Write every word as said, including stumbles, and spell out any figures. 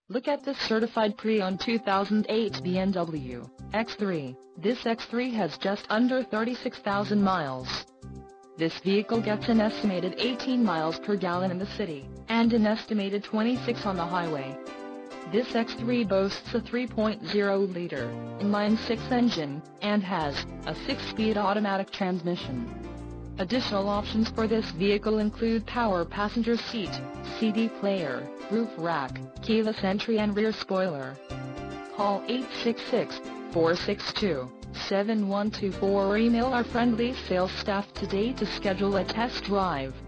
Look at this certified pre-owned two thousand eight B M W X three. This X three has just under thirty-six thousand miles. This vehicle gets an estimated eighteen miles per gallon in the city, and an estimated twenty-six on the highway. This X three boasts a three point oh liter inline-six engine, and has a six-speed automatic transmission. Additional options for this vehicle include power passenger seat, C D player, roof rack, keyless entry and rear spoiler. Call eight six six, four six two, seven one two four or email our friendly sales staff today to schedule a test drive.